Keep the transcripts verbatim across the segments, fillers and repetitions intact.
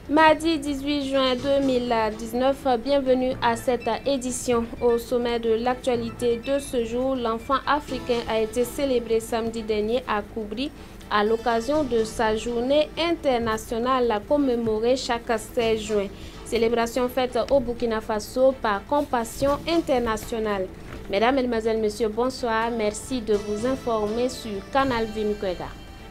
Mardi dix-huit juin deux mille dix-neuf, bienvenue à cette édition. Au sommet de l'actualité de ce jour, l'enfant africain a été célébré samedi dernier à Koubri à l'occasion de sa journée internationale commémorée chaque seize juin. Célébration faite au Burkina Faso par Compassion Internationale. Mesdames, Mesdemoiselles, Messieurs, bonsoir. Merci de vous informer sur Canal Vinkwega.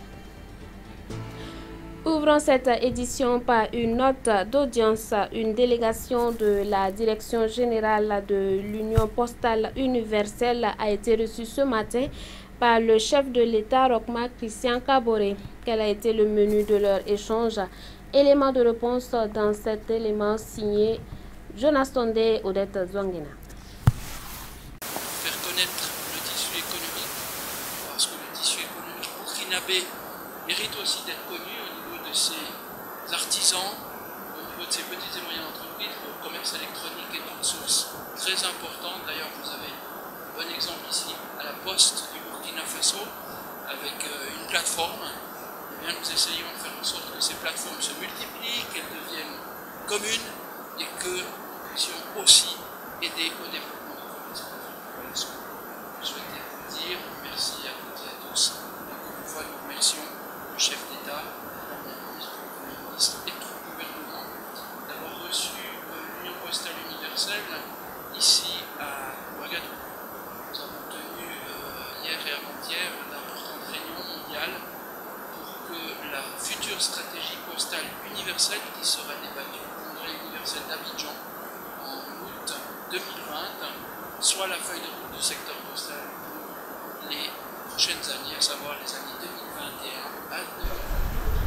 Ouvrons cette édition par une note d'audience. Une délégation de la Direction générale de l'Union postale universelle a été reçue ce matin par le chef de l'État, Roch-Marc Christian Kaboré. Quel a été le menu de leur échange? Élément de réponse dans cet élément signé Jonas Tondé et Odette Zouangina. Faire connaître le tissu économique, parce que le tissu économique burkinabé mérite aussi d'être connu au niveau de ses artisans, au niveau de ses petites et moyennes entreprises. Le commerce électronique est une source très importante. D'ailleurs, vous avez un bon exemple ici à la Poste du Burkina Faso avec une plateforme. Eh bien, nous essayons de faire en sorte que ces plateformes se multiplient, qu'elles deviennent communes et que nous puissions aussi aider au développement du commerce. Voilà ce que je souhaitais vous dire. Merci à toutes et à tous. Encore une fois, nous remercions le chef d'État, le Premier ministre, le Premier ministre et tout le gouvernement d'avoir reçu l'Union postale universelle ici à Ouagadougou. Nous avons tenu euh, hier et avant-hier d'importantes réunions mondiales pour que la future stratégie postale universelle qui sera débattue au Congrès universel d'Abidjan en août deux mille vingt soit la feuille de route du secteur postal pour les prochaines années, à savoir les années deux mille vingt et un à deux mille vingt.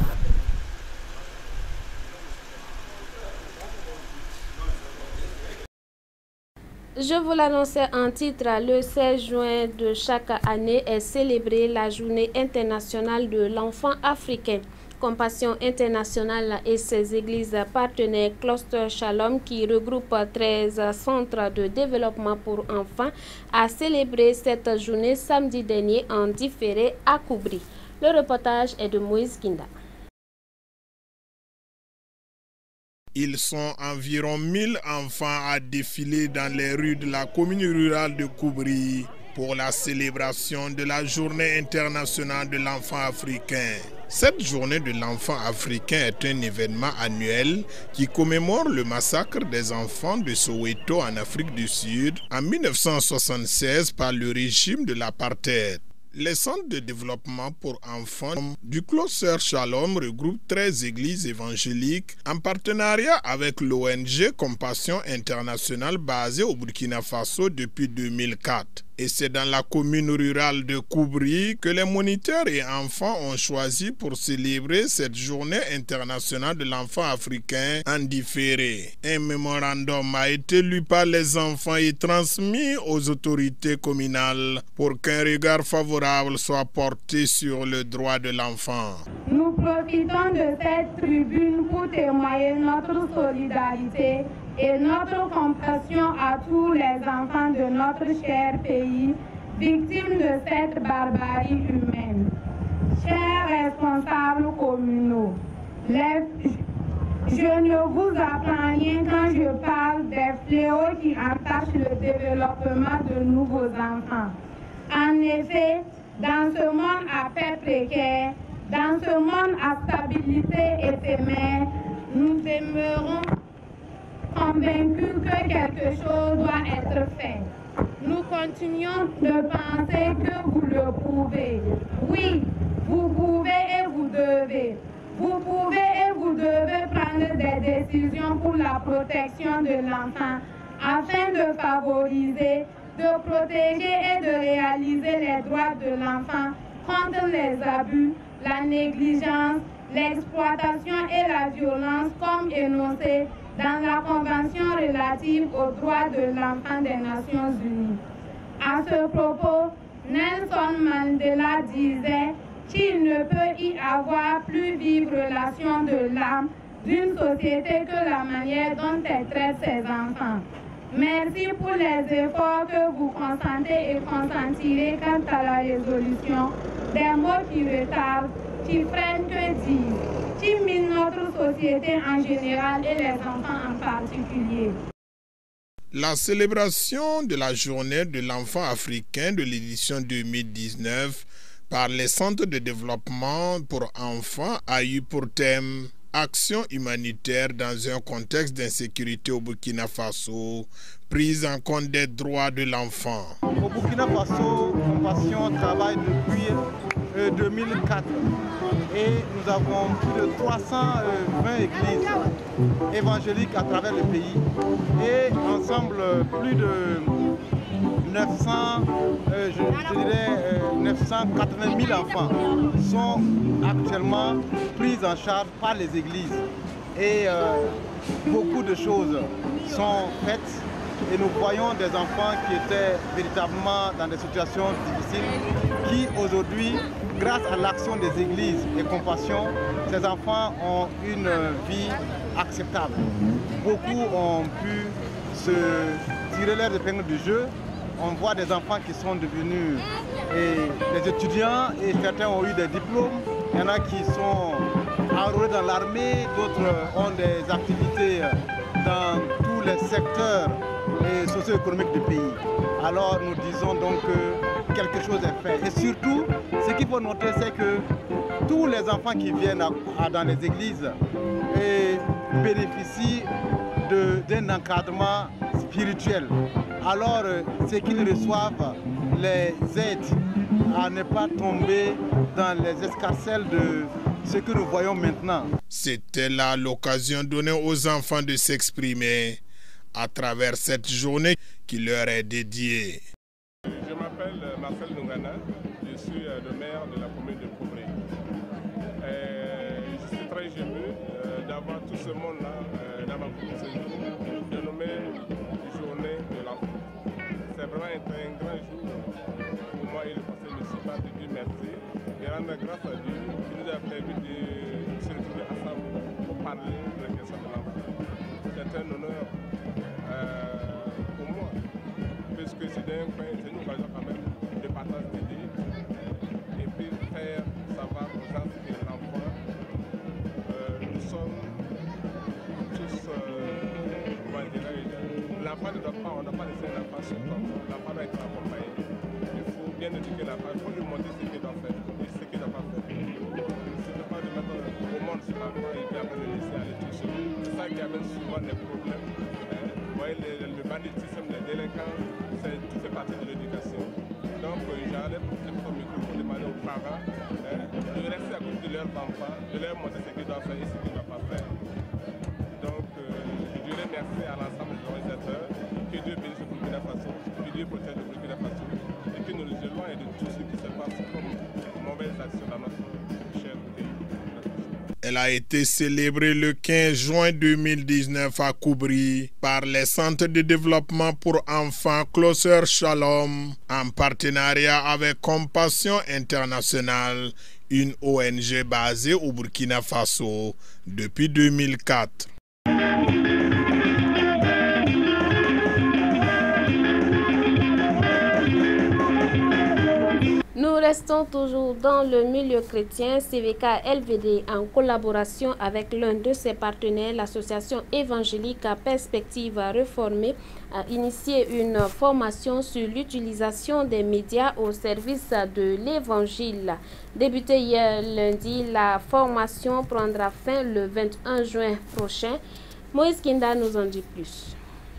Je vous l'annonçais en titre, le seize juin de chaque année est célébrée la journée internationale de l'enfant africain. Compassion Internationale et ses églises partenaires Cluster Shalom, qui regroupe treize centres de développement pour enfants, a célébré cette journée samedi dernier en différé à Koubri. Le reportage est de Moïse Kinda. Ils sont environ mille enfants à défiler dans les rues de la commune rurale de Koubri pour la célébration de la Journée internationale de l'enfant africain. Cette journée de l'enfant africain est un événement annuel qui commémore le massacre des enfants de Soweto en Afrique du Sud en mille neuf cent soixante-seize par le régime de l'apartheid. Les centres de développement pour enfants du Cluster Shalom regroupent treize églises évangéliques en partenariat avec l'O N G Compassion Internationale basée au Burkina Faso depuis deux mille quatre. Et c'est dans la commune rurale de Koubri que les moniteurs et enfants ont choisi pour célébrer cette journée internationale de l'enfant africain en différé. Un mémorandum a été lu par les enfants et transmis aux autorités communales pour qu'un regard favorable soit porté sur le droit de l'enfant. Nous profitons de cette tribune pour témoigner notre solidarité et notre compassion à tous les enfants de notre cher pays, victimes de cette barbarie humaine. Chers responsables communaux, les... je ne vous apprends rien quand je parle des fléaux qui entachent le développement de nouveaux enfants. En effet, dans ce monde à paix précaire, dans ce monde à stabilité éphémère, nous demeurons convaincus que quelque chose doit être fait. Nous continuons de penser que vous le pouvez. Oui, vous pouvez et vous devez. Vous pouvez et vous devez prendre des décisions pour la protection de l'enfant afin de favoriser, de protéger et de réaliser les droits de l'enfant contre les abus, la négligence, l'exploitation et la violence comme énoncé dans la Convention relative aux droits de l'enfant des Nations Unies. À ce propos, Nelson Mandela disait qu'il ne peut y avoir plus vive relation de l'âme d'une société que la manière dont elle traite ses enfants. Merci pour les efforts que vous consentez et consentirez quant à la résolution des mots qui retardent, qui freinent, que dire, qui minent notre société société en général et les enfants en particulier. La célébration de la journée de l'enfant africain de l'édition deux mille dix-neuf par les centres de développement pour enfants a eu pour thème action humanitaire dans un contexte d'insécurité au Burkina Faso, prise en compte des droits de l'enfant. Au Burkina Faso, Compassion travaille depuis euh, deux mille quatre et nous avons plus de trois cent vingt églises évangéliques à travers le pays et ensemble plus de neuf cents, euh, je, je dirais euh, neuf cent quatre-vingt mille enfants sont actuellement pris en charge par les églises et euh, beaucoup de choses sont faites et nous voyons des enfants qui étaient véritablement dans des situations difficiles qui aujourd'hui, grâce à l'action des églises et Compassion, ces enfants ont une vie acceptable. Beaucoup ont pu se tirer leur épingle du jeu. On voit des enfants qui sont devenus et, des étudiants et certains ont eu des diplômes. Il y en a qui sont enrôlés dans l'armée, d'autres ont des activités dans tous les secteurs socio-économiques du pays. Alors nous disons donc que quelque chose est fait. Et surtout, ce qu'il faut noter, c'est que tous les enfants qui viennent à, à, dans les églises et bénéficient d'un encadrement spirituel. Alors, c'est qu'ils reçoivent les aides à ne pas tomber dans les escarcelles de ce que nous voyons maintenant. C'était là l'occasion donnée aux enfants de s'exprimer à travers cette journée qui leur est dédiée. Je m'appelle Marcel Nungana, je suis le maire de la commune de Koubri. Je suis très ému d'avoir tout ce monde-là dans ma commune ce jour, dénommé Journée de l'enfant. C'est vraiment un grand jour pour moi et le conseil municipal de dire merci et rendre grâce à Dieu qui nous a permis de se retrouver ensemble pour parler de la question de l'enfant. C'est un honneur euh, pour moi, puisque c'est une occasion quand même de partage d'idées et puis faire savoir aux gens que l'enfant, euh, nous sommes tous, euh, comment dirais-je, l'enfant ne doit pas, on ne doit pas laisser l'enfant sur comme ça, l'enfant doit être accompagné. Il faut bien éduquer l'enfant, il faut lui montrer ce qu'il doit faire et ce qu'il ne doit pas faire. Il ne suffit pas de mettre au monde sur l'enfant et puis après le laisser aller tout seul. C'est ça qui amène souvent des problèmes. Hein. Vous voyez, le, le banditisme, les délinquants, tout fait partie de l'éducation. Donc j'allais profiter de ton micro pour demander aux parents hein, de rester à côté de leurs enfants, de leur montrer ce qu'ils doivent faire et ce qu'ils ne doivent pas faire. Donc euh, je dirais merci à l'ensemble des organisateurs, que Dieu bénisse le Burkina Faso, que Dieu protège le Burkina Faso et que nous nous éloignons de tout ce qui se passe comme mauvaises actions dans notre cher pays. Elle a été célébrée le quinze juin deux mille dix-neuf à Koubri par les centres de développement pour enfants Closer Shalom en partenariat avec Compassion Internationale, une O N G basée au Burkina Faso depuis deux mille quatre. Nous restons toujours dans le milieu chrétien. C V K L V D, en collaboration avec l'un de ses partenaires, l'association évangélique Perspective Réformée, a initié une formation sur l'utilisation des médias au service de l'évangile. Débutée hier lundi, la formation prendra fin le vingt et un juin prochain. Moïse Kinda nous en dit plus.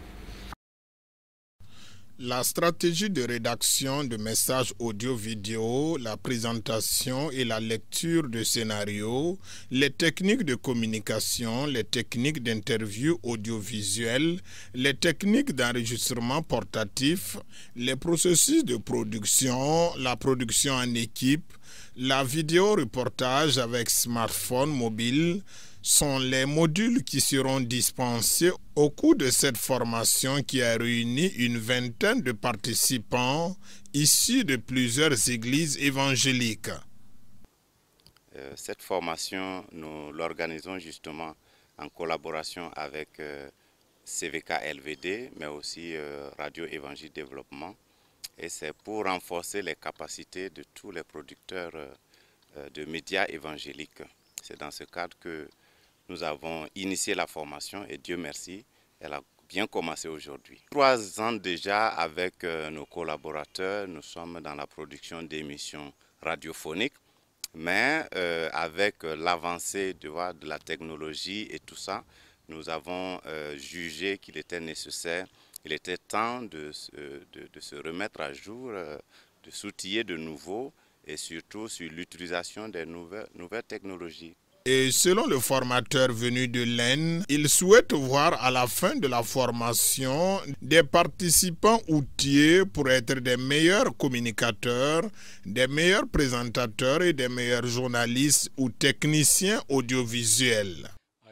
La stratégie de rédaction de messages audio-vidéo, la présentation et la lecture de scénarios, les techniques de communication, les techniques d'interview audiovisuelle, les techniques d'enregistrement portatif, les processus de production, la production en équipe, la vidéo-reportage avec smartphone mobile, sont les modules qui seront dispensés au cours de cette formation qui a réuni une vingtaine de participants issus de plusieurs églises évangéliques. Euh, cette formation, nous l'organisons justement en collaboration avec euh, C V K L V D, mais aussi euh, Radio Évangile Développement. Et c'est pour renforcer les capacités de tous les producteurs euh, de médias évangéliques. C'est dans ce cadre que nous avons initié la formation et Dieu merci, elle a bien commencé aujourd'hui. Trois ans déjà avec euh, nos collaborateurs, nous sommes dans la production d'émissions radiophoniques, mais euh, avec l'avancée de, de la technologie et tout ça, nous avons euh, jugé qu'il était nécessaire, il était temps de, de, de se remettre à jour, euh, de s'outiller de nouveau et surtout sur l'utilisation des nouvelles, nouvelles technologies. Et selon le formateur venu de l'Aisne, il souhaite voir à la fin de la formation des participants outillés pour être des meilleurs communicateurs, des meilleurs présentateurs et des meilleurs journalistes ou techniciens audiovisuels.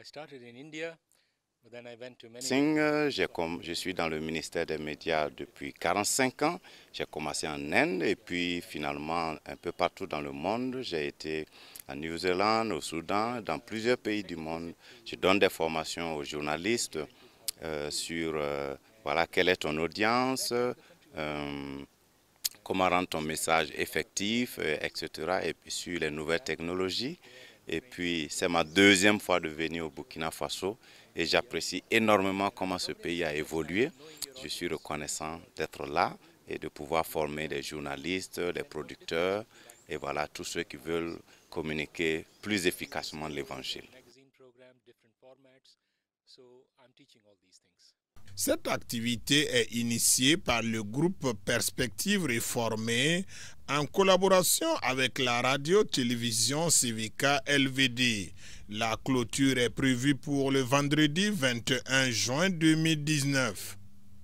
Je suis dans le ministère des médias depuis quarante-cinq ans. J'ai commencé en Inde et puis finalement un peu partout dans le monde. J'ai été en Nouvelle-Zélande, au Soudan, dans plusieurs pays du monde. Je donne des formations aux journalistes euh, sur euh, voilà, quelle est ton audience, euh, comment rendre ton message effectif, euh, et cetera. Et puis sur les nouvelles technologies. Et puis c'est ma deuxième fois de venir au Burkina Faso. Et j'apprécie énormément comment ce pays a évolué. Je suis reconnaissant d'être là et de pouvoir former des journalistes, des producteurs et voilà, tous ceux qui veulent communiquer plus efficacement l'Évangile. Cette activité est initiée par le groupe Perspective Réformée en collaboration avec la radio-télévision C V K L V D. La clôture est prévue pour le vendredi vingt et un juin deux mille dix-neuf.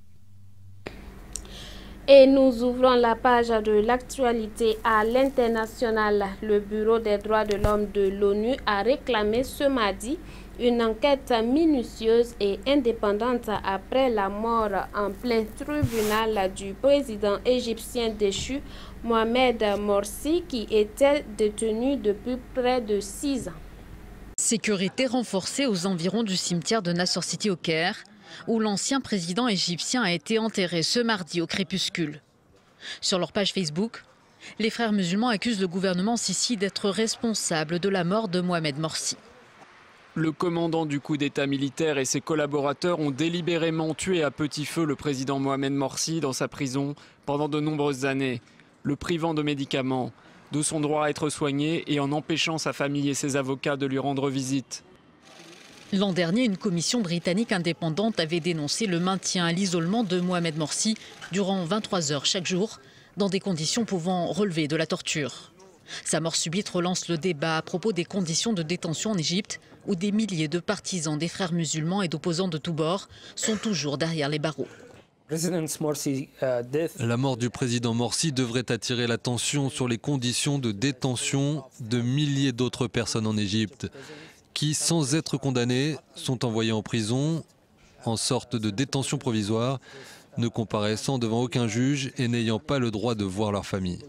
Et nous ouvrons la page de l'actualité à l'international. Le Bureau des droits de l'homme de l'ONU a réclamé ce mardi une enquête minutieuse et indépendante après la mort en plein tribunal du président égyptien déchu Mohamed Morsi, qui était détenu depuis près de six ans. Sécurité renforcée aux environs du cimetière de Nasser City au Caire, où l'ancien président égyptien a été enterré ce mardi au crépuscule. Sur leur page Facebook, les frères musulmans accusent le gouvernement Sisi d'être responsable de la mort de Mohamed Morsi. Le commandant du coup d'État militaire et ses collaborateurs ont délibérément tué à petit feu le président Mohamed Morsi dans sa prison pendant de nombreuses années, le privant de médicaments, de son droit à être soigné et en empêchant sa famille et ses avocats de lui rendre visite. L'an dernier, une commission britannique indépendante avait dénoncé le maintien à l'isolement de Mohamed Morsi durant vingt-trois heures chaque jour, dans des conditions pouvant relever de la torture. Sa mort subite relance le débat à propos des conditions de détention en Égypte, où des milliers de partisans des frères musulmans et d'opposants de tous bords sont toujours derrière les barreaux. La mort du président Morsi devrait attirer l'attention sur les conditions de détention de milliers d'autres personnes en Égypte, qui, sans être condamnées, sont envoyées en prison, en sorte de détention provisoire, ne comparaissant devant aucun juge et n'ayant pas le droit de voir leur famille.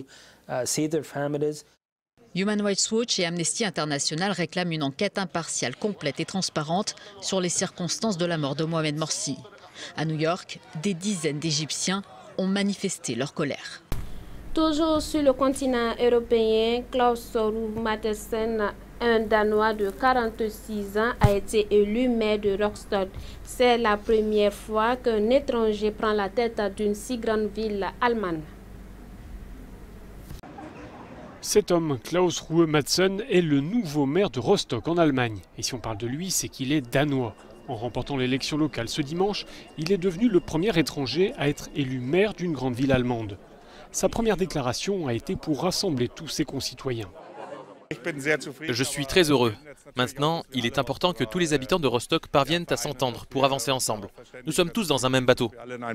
Human Rights Watch et Amnesty International réclament une enquête impartiale, complète et transparente sur les circonstances de la mort de Mohamed Morsi. À New York, des dizaines d'Égyptiens ont manifesté leur colère. Toujours sur le continent européen, Klaus Ruhe Matthiessen, un Danois de quarante-six ans, a été élu maire de Rostock. C'est la première fois qu'un étranger prend la tête d'une si grande ville allemande. Cet homme, Klaus Ruhe Matthiessen, est le nouveau maire de Rostock en Allemagne. Et si on parle de lui, c'est qu'il est danois. En remportant l'élection locale ce dimanche, il est devenu le premier étranger à être élu maire d'une grande ville allemande. Sa première déclaration a été pour rassembler tous ses concitoyens. Je suis très heureux. Maintenant, il est important que tous les habitants de Rostock parviennent à s'entendre pour avancer ensemble. Nous sommes tous dans un même bateau.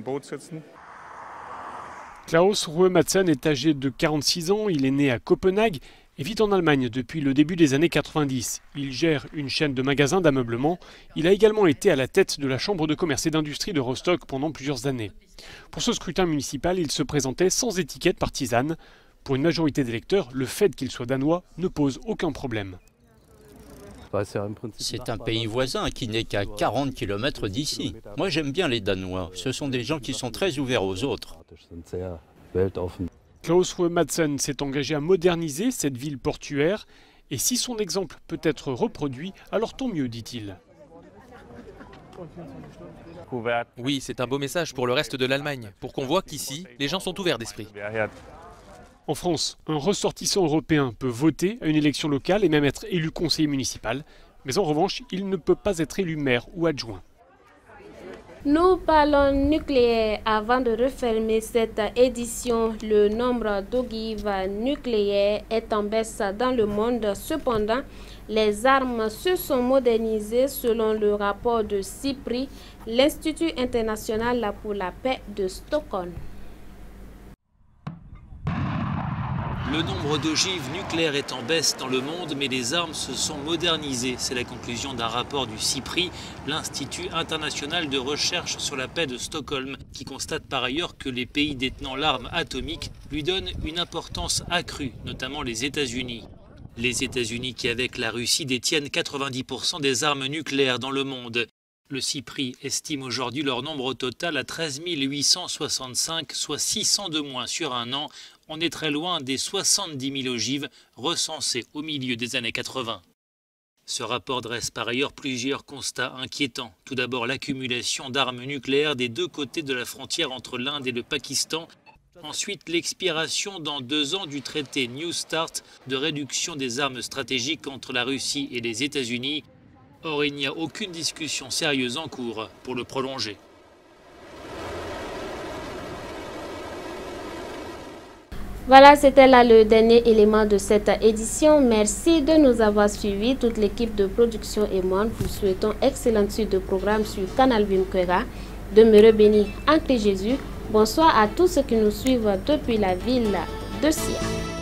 Klaus Ruhe Matthiessen est âgé de quarante-six ans, il est né à Copenhague et vit en Allemagne depuis le début des années quatre-vingt-dix. Il gère une chaîne de magasins d'ameublement. Il a également été à la tête de la Chambre de commerce et d'industrie de Rostock pendant plusieurs années. Pour ce scrutin municipal, il se présentait sans étiquette partisane. Pour une majorité d'électeurs, le fait qu'il soit danois ne pose aucun problème. C'est un pays voisin qui n'est qu'à quarante kilomètres d'ici. Moi j'aime bien les Danois, ce sont des gens qui sont très ouverts aux autres. Klaus Ruhe Matthiessen s'est engagé à moderniser cette ville portuaire Et si son exemple peut être reproduit, alors tant mieux, dit-il. Oui, c'est un beau message pour le reste de l'Allemagne, pour qu'on voit qu'ici, les gens sont ouverts d'esprit. En France, un ressortissant européen peut voter à une élection locale et même être élu conseiller municipal. Mais en revanche, il ne peut pas être élu maire ou adjoint. Nous parlons nucléaire avant de refermer cette édition. Le nombre d'ogives nucléaires est en baisse dans le monde. Cependant, les armes se sont modernisées selon le rapport de CIPRI, l'Institut international pour la paix de Stockholm. Le nombre d'ogives nucléaires est en baisse dans le monde, mais les armes se sont modernisées. C'est la conclusion d'un rapport du CIPRI, l'Institut international de recherche sur la paix de Stockholm, qui constate par ailleurs que les pays détenant l'arme atomique lui donnent une importance accrue, notamment les États-Unis. Les États-Unis qui, avec la Russie, détiennent quatre-vingt-dix pour cent des armes nucléaires dans le monde. Le CIPRI estime aujourd'hui leur nombre au total à treize mille huit cent soixante-cinq, soit six cents de moins sur un an. On est très loin des soixante-dix mille ogives recensées au milieu des années quatre-vingt. Ce rapport dresse par ailleurs plusieurs constats inquiétants. Tout d'abord, l'accumulation d'armes nucléaires des deux côtés de la frontière entre l'Inde et le Pakistan. Ensuite, l'expiration dans deux ans du traité New START de réduction des armes stratégiques entre la Russie et les États-Unis. Or, il n'y a aucune discussion sérieuse en cours pour le prolonger. Voilà, c'était là le dernier élément de cette édition. Merci de nous avoir suivis. Toute l'équipe de production et moi, vous souhaitons excellente suite de programme sur Canal Vinquera. Demeurez bénis en Christ Jésus. Bonsoir à tous ceux qui nous suivent depuis la ville de Sia.